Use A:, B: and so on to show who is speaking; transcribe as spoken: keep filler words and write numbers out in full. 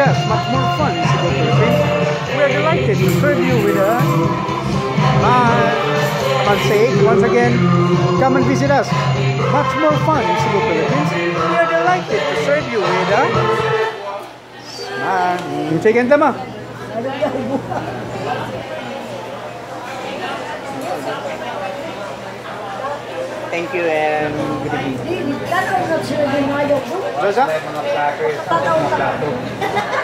A: us. Much more fun in Cebu, Philippines. We are delighted to serve you with a smile. Come on, say it once again. Come and visit us. Much more fun in Cebu, Philippines. We are delighted to serve you with a smile. Yung chicken tama. Thank you and good evening. Rosa?